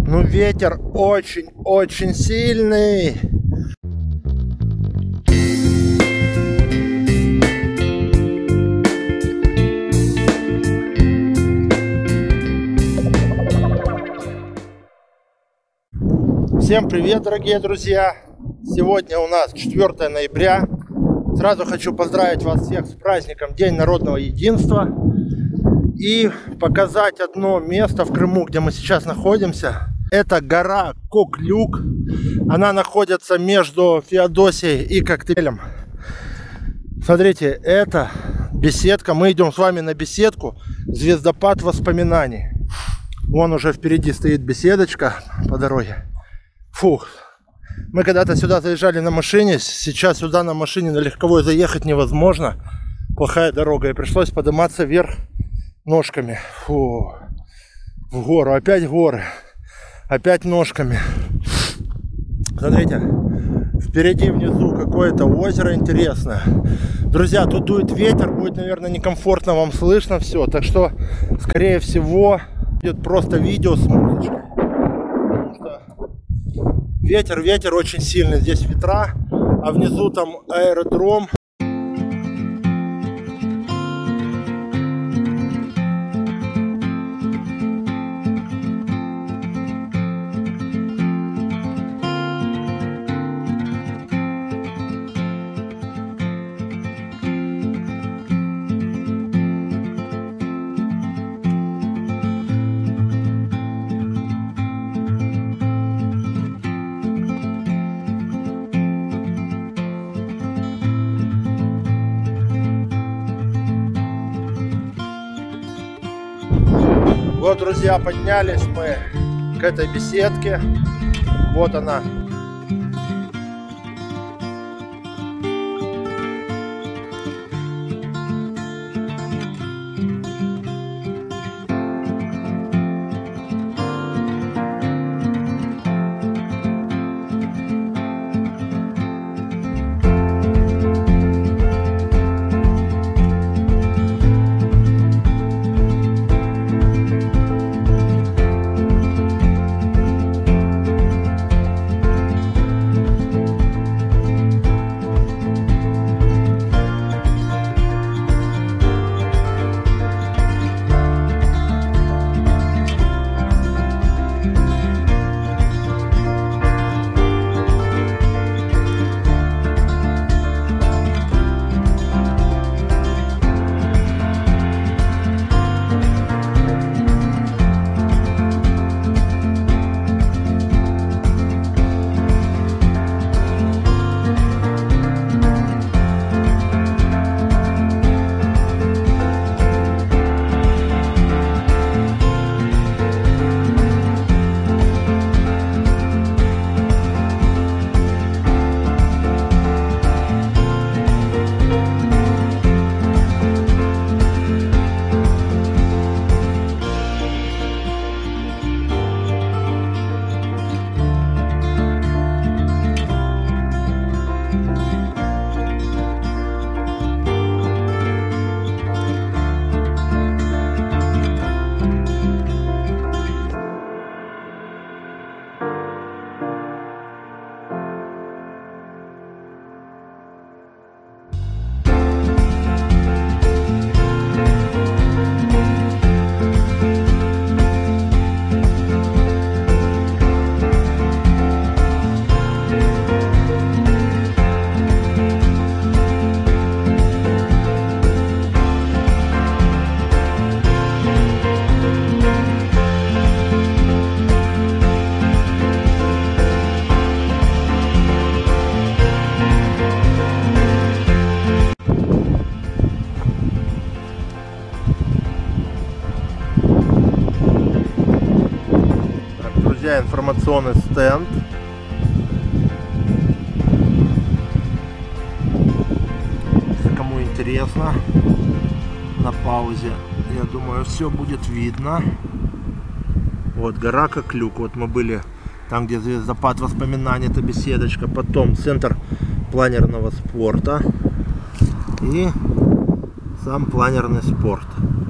Но ветер очень-очень сильный. Всем привет, дорогие друзья! Сегодня у нас 4 ноября. Сразу хочу поздравить вас всех с праздником День народного единства. И показать одно место в Крыму, где мы сейчас находимся. Это гора Коклюк. Она находится между Феодосией и Коктейлем. Смотрите, это беседка. Мы идем с вами на беседку «Звездопад воспоминаний». Вон уже впереди стоит беседочка по дороге. Фух. Мы когда-то сюда заезжали на машине. Сейчас сюда на машине на легковой заехать невозможно. Плохая дорога. И пришлось подниматься вверх ножками. Фу. В гору. Опять горы. Опять ножками. Смотрите. Впереди внизу какое-то озеро интересное. Друзья, тут дует ветер. Будет, наверное, некомфортно вам слышно все. Так что, скорее всего, будет просто видео с музычкой. Ветер очень сильный, здесь ветра, а внизу там аэродром. Вот, друзья, поднялись мы к этой беседке. Вот она. Информационный стенд. Если кому интересно, на паузе, я думаю, все будет видно. Вот гора Коклюк. Вот мы были там, где звездопад воспоминаний, это беседочка. Потом центр планерного спорта и сам планерный спорт.